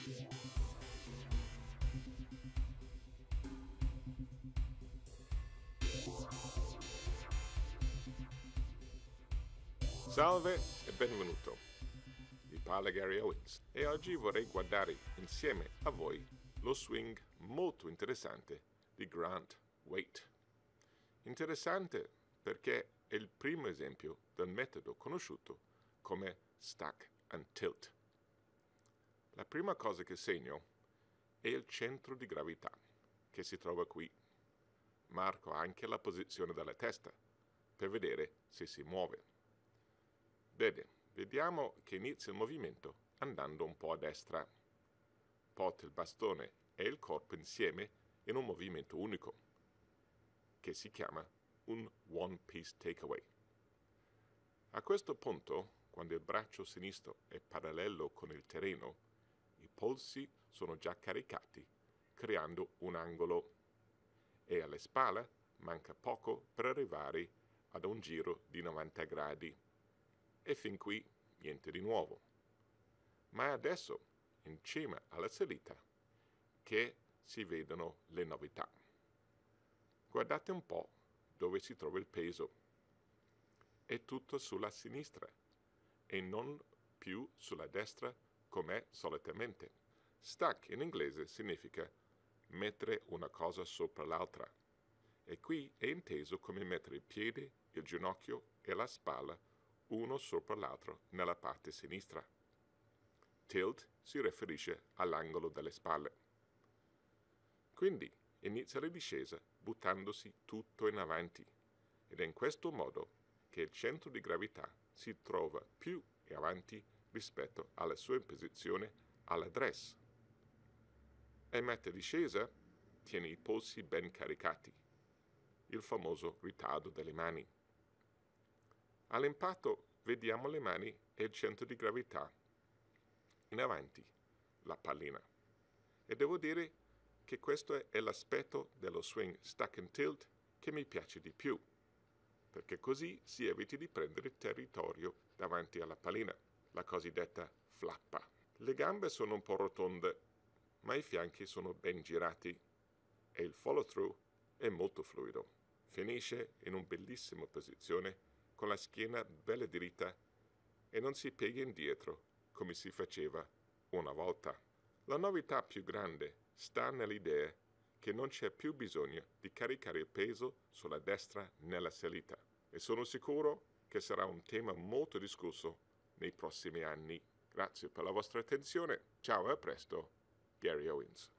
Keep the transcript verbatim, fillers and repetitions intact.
Salve e benvenuto, vi parla Gary Owens e oggi vorrei guardare insieme a voi lo swing molto interessante di Grant Waite. Interessante perché è il primo esempio del metodo conosciuto come stack and tilt. La prima cosa che segno è il centro di gravità che si trova qui. Marco anche la posizione della testa per vedere se si muove. Bene, vediamo che inizia il movimento andando un po' a destra. Porta il bastone e il corpo insieme in un movimento unico, che si chiama un one piece takeaway. A questo punto, quando il braccio sinistro è parallelo con il terreno, i polsi sono già caricati, creando un angolo, e alle spalle manca poco per arrivare ad un giro di novanta gradi. E fin qui niente di nuovo. Ma è adesso, in cima alla salita, che si vedono le novità. Guardate un po' dove si trova il peso. È tutto sulla sinistra e non più sulla destra come solitamente. Stack in inglese significa mettere una cosa sopra l'altra. E qui è inteso come mettere il piede, il ginocchio e la spalla uno sopra l'altro nella parte sinistra. Tilt si riferisce all'angolo delle spalle. Quindi inizia la discesa buttandosi tutto in avanti ed è in questo modo che il centro di gravità si trova più avanti rispetto alla sua posizione all'address. E mentre discesa tiene i polsi ben caricati, il famoso ritardo delle mani. All'impatto vediamo le mani e il centro di gravità in avanti, la pallina. E devo dire che questo è l'aspetto dello swing stack and tilt che mi piace di più, perché così si evita di prendere territorio davanti alla pallina, la cosiddetta flappa. Le gambe sono un po' rotonde, ma i fianchi sono ben girati e il follow through è molto fluido. Finisce in una bellissima posizione con la schiena bella dritta e non si piega indietro come si faceva una volta. La novità più grande sta nell'idea che non c'è più bisogno di caricare il peso sulla destra nella salita e sono sicuro che sarà un tema molto discusso nei prossimi anni. Grazie per la vostra attenzione, ciao e a presto, Gary Owens.